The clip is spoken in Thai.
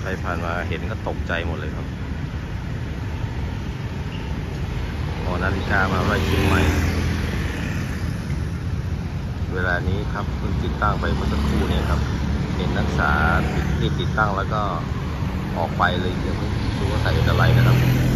ผ่านมาเห็นก็ตกใจหมดเลยครับหอนาฬิกามาไว้เชียงใหม่เวลานี้ครับเพิ่งติดตั้งไปเมื่อสักครู่เนี่ยครับเห็นนักศึกษาติดตั้งแล้วก็ออกไปเลยยังไม่รู้ว่าใส่อะไรนะครับ